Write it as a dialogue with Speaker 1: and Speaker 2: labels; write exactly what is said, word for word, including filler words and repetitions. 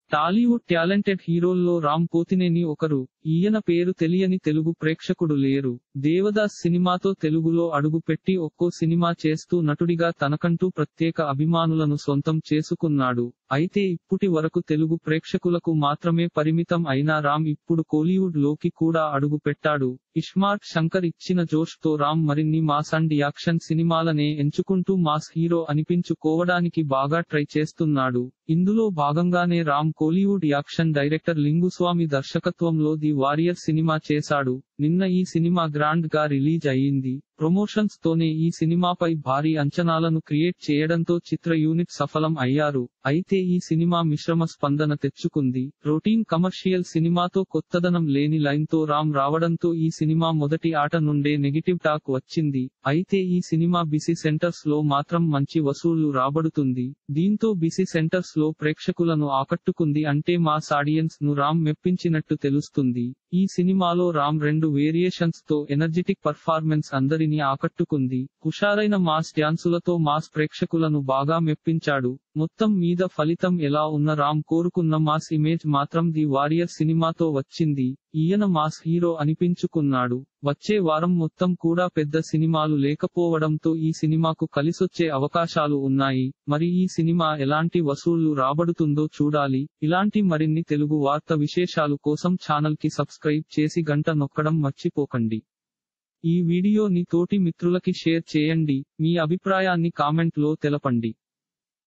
Speaker 1: Tollywood talented హీరోల్లో రామ్ పోతినేని ఒకరు. ఈయన పేరు తెలియని తెలుగు ప్రేక్షకుడు లేరు. దేవదాస్ సినిమాతో తెలుగులో అడుగుపెట్టి ఒక్కో సినిమా చేస్తూ నటుడిగా తనకంటూ ప్రత్యేక అభిమానులను సొంతం చేసుకున్నాడు. అయితే ఇప్పుటి వరకు తెలుగు ప్రేక్షకులకు మాత్రమే పరిమితం అయిన రామ్ ఇప్పుడు కోలీవుడ్ లోకి కూడా అడుగు పెట్టాడు. ఇస్మార్ట్ శంకర్ ఇచ్చిన జోష్ తో రామ్ మరిన్ని మాస్ అండ్ యాక్షన్ సినిమాలనే ఎంచుకుంటూ మాస్ హీరో అనిపించుకోవడానికి బాగా ట్రై చేస్తున్నాడు. ఇందులో భాగంగానే రామ్ కోలీవుడ్ యాక్షన్ డైరెక్టర్ లింగుస్వామి దర్శకత్వంలో ది వారియర్ సినిమా చేశాడు. నిన్న ఈ సినిమా గ్రాండ్ గా రిలీజ్ అయ్యింది. ప్రమోషన్స్ తోనే ఈ సినిమాపై భారీ అంచనాలను క్రియేట్ చేయడంతో చిత్ర యూనిట్ సఫలం అయ్యారు. అయితే ఈ సినిమా మిశ్రమ స్పందన తెచ్చుకుంది. రొటీన్ కమర్షియల్ సినిమాతో కొత్తదనం లేని లైన్ తో రామ్ రావడంతో ఈ సినిమా మొదటి ఆట నుండే నెగిటివ్ టాక్ వచ్చింది. అయితే ఈ సినిమా బిసి సెంటర్స్ లో మాత్రం మంచి వసూళ్లు రాబడుతుంది. దీంతో బిసి సెంటర్స్ లో ప్రేక్షకులను ఆకట్టుకుంది. అంటే మాస్ ఆడియన్స్ ను రామ్ మెప్పించినట్టు తెలుస్తుంది. ఈ సినిమాలో రామ్ రెండు వేరియేషన్స్ తో ఎనర్జెటిక్ పర్ఫార్మెన్స్ అందరినీ ఆకట్టుకుంది. హుషారైన మాస్ డ్యాన్సులతో మాస్ ప్రేక్షకులను బాగా మెప్పించాడు. మొత్తం మీద ఫలితం ఎలా ఉన్న రామ్ కోరుకున్న మాస్ ఇమేజ్ మాత్రం ది వారియర్ సినిమాతో వచ్చింది. ఈయన మాస్ హీరో అనిపించుకున్నాడు. వచ్చే వారం మొత్తం కూడా పెద్ద సినిమాలు లేకపోవడంతో ఈ సినిమాకు కలిసొచ్చే అవకాశాలు ఉన్నాయి. మరి ఈ సినిమా ఎలాంటి వసూళ్లు రాబడుతుందో చూడాలి. ఇలాంటి మరిన్ని తెలుగు వార్త విశేషాలు కోసం ఛానల్ కి సబ్స్క్రైబ్ చేసి గంట నొక్కడం మర్చిపోకండి. ఈ వీడియోని తోటి మిత్రులకి షేర్ చేయండి. మీ అభిప్రాయాన్ని కామెంట్ లో తెలపండి.